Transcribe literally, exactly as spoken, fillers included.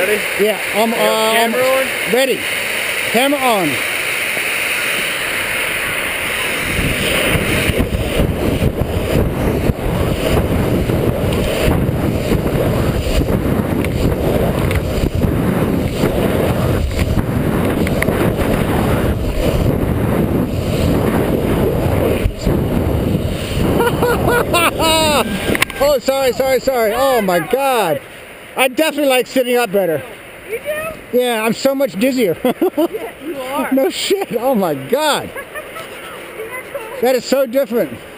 Ready? Yeah, I'm uh, camera on? Ready. Camera on. Oh, sorry, sorry, sorry. Oh my God. I definitely like sitting up better. You do? Yeah, I'm so much dizzier. Yeah, you are. No shit. Oh my God. That is so different.